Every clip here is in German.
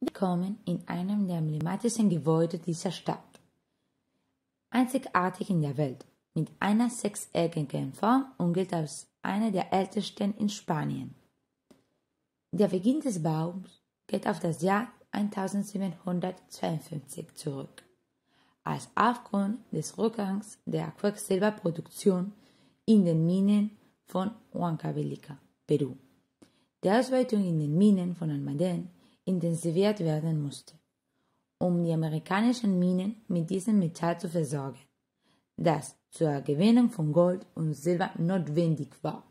Willkommen in einem der emblematischen Gebäude dieser Stadt. Einzigartig in der Welt, mit einer sechseckigen Form und gilt als einer der ältesten in Spanien. Der Beginn des Baus geht auf das Jahr 1752 zurück, als aufgrund des Rückgangs der Quecksilberproduktion in den Minen von Huancavelica, Peru, die Ausbeutung in den Minen von Almadén intensiviert werden musste, um die amerikanischen Minen mit diesem Metall zu versorgen, das zur Gewinnung von Gold und Silber notwendig war.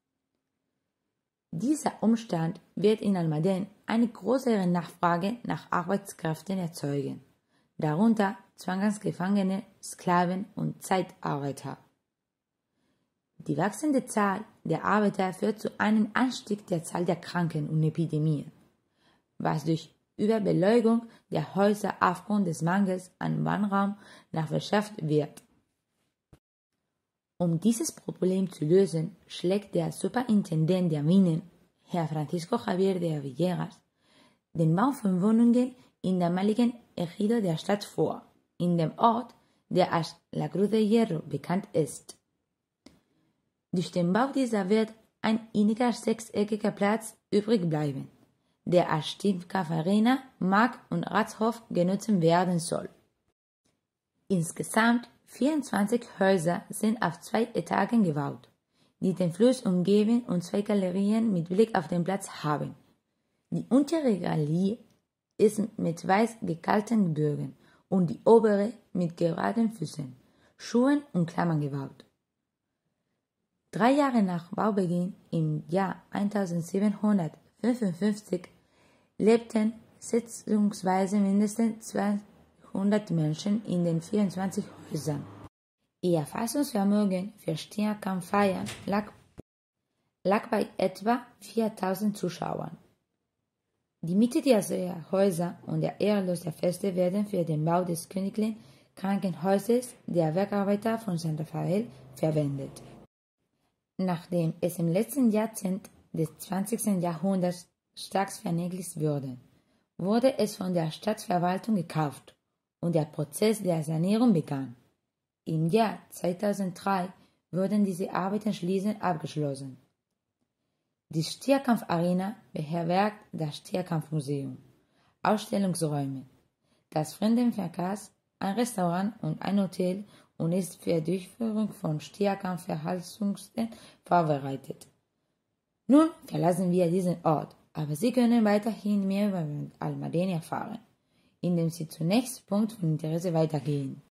Dieser Umstand wird in Almadén eine größere Nachfrage nach Arbeitskräften erzeugen, darunter Zwangsgefangene, Sklaven und Zeitarbeiter. Die wachsende Zahl der Arbeiter führt zu einem Anstieg der Zahl der Kranken und Epidemien, was durch Überbeleugung der Häuser aufgrund des Mangels an Wohnraum verschärft wird. Um dieses Problem zu lösen, schlägt der Superintendent der Minen, Herr Francisco Javier de Villegas, den Bau von Wohnungen in damaligen Ejido der Stadt vor, in dem Ort, der als La Cruz de Hierro bekannt ist. Durch den Bau dieser wird ein inniger sechseckiger Platz übrig bleiben, der als Stimmkampfarena, Markt- und Ratshof genutzt werden soll. Insgesamt 24 Häuser sind auf 2 Etagen gebaut, die den Fluss umgeben und 2 Galerien mit Blick auf den Platz haben. Die untere Galerie ist mit weiß gekalkten Bögen und die obere mit geraden Füßen, Schuhen und Klammern gebaut. 3 Jahre nach Baubeginn, im Jahr 1755, lebten schätzungsweise mindestens 200 Menschen in den 24 Häusern. Ihr Fassungsvermögen für Stierkampffeiern lag bei etwa 4000 Zuschauern. Die Miete dieser Häuser und der Erlös der Feste werden für den Bau des Königlichen Krankenhauses der Werkarbeiter von San Rafael verwendet. Nachdem es im letzten Jahrzehnt des 20. Jahrhunderts stark vernachlässigt wurde es von der Stadtverwaltung gekauft und der Prozess der Sanierung begann. Im Jahr 2003 wurden diese Arbeiten schließlich abgeschlossen. Die Stierkampfarena beherbergt das Stierkampfmuseum, Ausstellungsräume, das Fremdenverkehrs, ein Restaurant und ein Hotel und ist für die Durchführung von Stierkampfveranstaltungen vorbereitet. Nun verlassen wir diesen Ort, aber Sie können weiterhin mehr über Almadén erfahren, indem Sie zum nächsten Punkt von Interesse weitergehen.